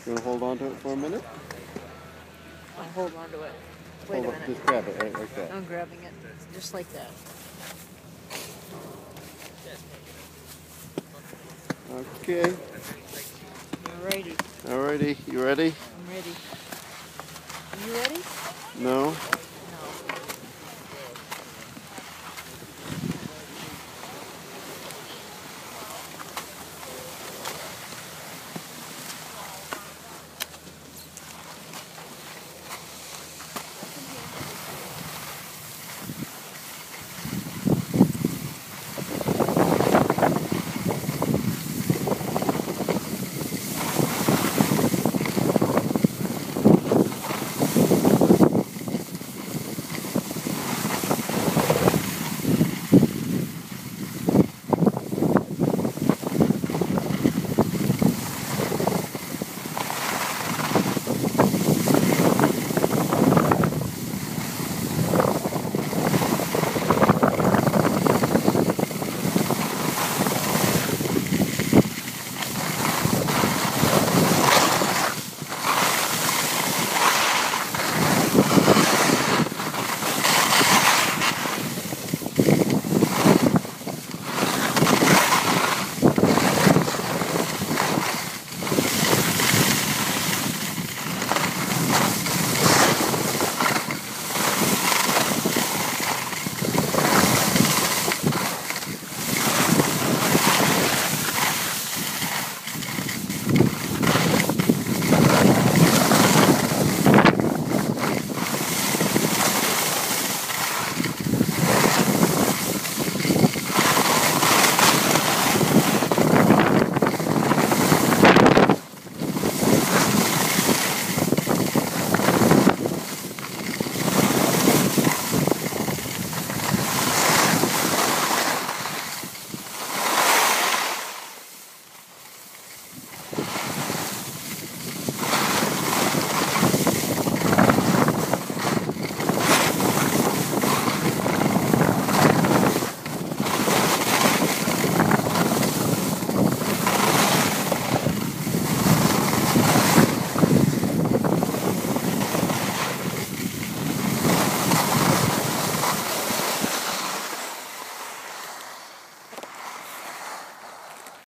You want to hold on to it for a minute? I'll hold on to it. Wait a minute. Just grab it right like that. I'm grabbing it, just like that. Okay. Alrighty. Alrighty. You ready? I'm ready. Are you ready? No.